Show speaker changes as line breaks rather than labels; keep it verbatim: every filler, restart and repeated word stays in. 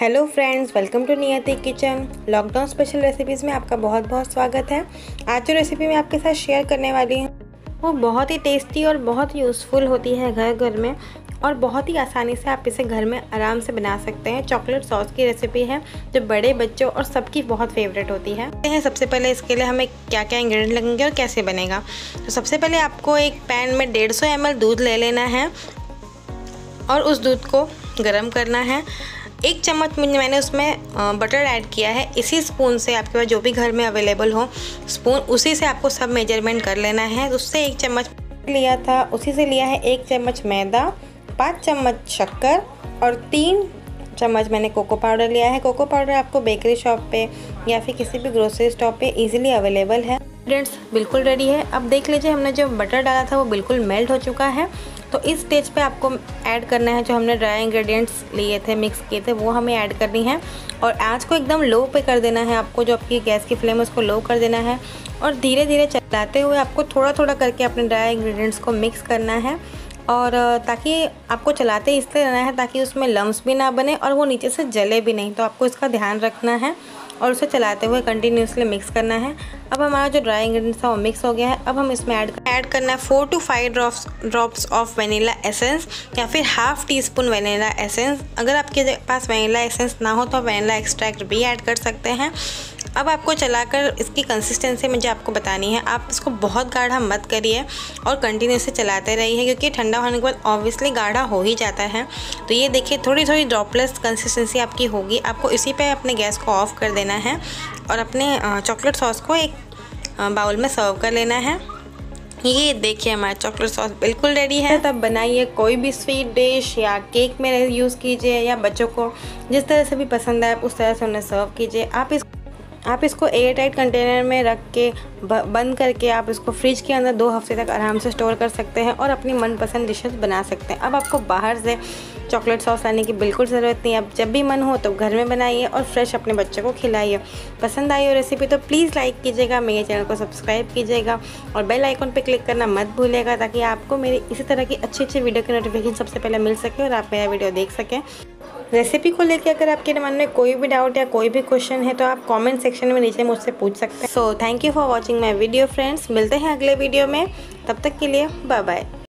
Hello friends, welcome to Niyati kitchen. Lockdown special recipes में आपका बहुत बहुत स्वागत है। आज जो रेसिपी मैं आपके साथ शेयर करने वाली हूँ वो बहुत ही टेस्टी और बहुत यूज़फुल होती है घर घर में, और बहुत ही आसानी से आप इसे घर में आराम से बना सकते हैं। चॉकलेट सॉस की रेसिपी है जो बड़े बच्चों और सबकी बहुत फेवरेट होती है। सबसे पहले इसके लिए हमें क्या क्या इंग्रेडिएंट लगेंगे और कैसे बनेगा। तो सबसे पहले आपको एक पैन में डेढ़ सौ एम एल दूध ले लेना है और उस दूध को गर्म करना है। एक चम्मच मैंने उसमें बटर ऐड किया है। इसी स्पून से आपके पास जो भी घर में अवेलेबल हो स्पून, उसी से आपको सब मेजरमेंट कर लेना है। उससे एक चम्मच लिया था, उसी से लिया है एक चम्मच मैदा, पाँच चम्मच शक्कर और तीन चम्मच मैंने कोको पाउडर लिया है। कोको पाउडर आपको बेकरी शॉप पे या फिर किसी भी ग्रोसरी स्टोर पे इजीली अवेलेबल है। इंग्रेडिएंट्स बिल्कुल रेडी है। अब देख लीजिए, हमने जो बटर डाला था वो बिल्कुल मेल्ट हो चुका है। तो इस स्टेज पे आपको ऐड करना है जो हमने ड्राई इंग्रेडिएंट्स लिए थे, मिक्स किए थे, वो हमें ऐड करनी है। और आँच को एकदम लो पे कर देना है आपको। जो आपकी गैस की फ्लेम है उसको लो कर देना है और धीरे धीरे चलाते हुए आपको थोड़ा थोड़ा करके अपने ड्राई इंग्रेडिएंट्स को मिक्स करना है। और ताकि आपको चलाते इसलिए रहना है ताकि उसमें लम्स भी ना बने और वो नीचे से जले भी नहीं। तो आपको इसका ध्यान रखना है और उसे चलाते हुए कंटिन्यूसली मिक्स करना है। अब हमारा जो ड्राई इंग्रेडिएंट्स था वो मिक्स हो गया है। अब हम इसमें ऐड ऐड करना है four two five drops drops of vanilla essence या फिर half teaspoon vanilla essence. अगर आपके पास वनीला एसेंस ना हो तो आप वनीला एक्सट्रैक्ट भी ऐड कर सकते हैं। अब आपको चलाकर इसकी कंसिस्टेंसी मुझे आपको बतानी है। आप इसको बहुत गाढ़ा मत करिए और कंटिन्यूसली चलाते रहिए, क्योंकि ठंडा होने के बाद ऑब्वियसली गाढ़ा हो ही जाता है। तो ये देखिए, थोड़ी थोड़ी ड्रॉपलेस कंसिस्टेंसी आपकी होगी। आपको इसी पे अपने गैस को ऑफ कर देना है और अपने चॉकलेट सॉस को एक बाउल में सर्व कर लेना है। ये देखिए, हमारा चॉकलेट सॉस बिल्कुल रेडी है। तब बनाइए, कोई भी स्वीट डिश या केक में यूज़ कीजिए, या बच्चों को जिस तरह से भी पसंद आए उस तरह से उन्हें सर्व कीजिए। आप इस आप इसको एयर टाइट कंटेनर में रख के बंद करके आप इसको फ्रिज के अंदर दो हफ्ते तक आराम से स्टोर कर सकते हैं और अपनी मनपसंद डिशेस बना सकते हैं। अब आपको बाहर से चॉकलेट सॉस लाने की बिल्कुल ज़रूरत नहीं है। अब जब भी मन हो तो घर में बनाइए और फ्रेश अपने बच्चों को खिलाइए। पसंद आई हो रेसिपी तो प्लीज़ लाइक कीजिएगा, मेरे चैनल को सब्सक्राइब कीजिएगा और बेल आइकन पर क्लिक करना मत भूलिएगा, ताकि आपको मेरी इसी तरह की अच्छी अच्छी वीडियो की नोटिफिकेशन सबसे पहले मिल सके और आप मेरा वीडियो देख सकें। रेसिपी को लेकर अगर आपके मन में कोई भी डाउट या कोई भी क्वेश्चन है तो आप कमेंट सेक्शन में नीचे मुझसे पूछ सकते हैं। So thank you for watching my video friends. मिलते हैं अगले वीडियो में, तब तक के लिए बाय बाय।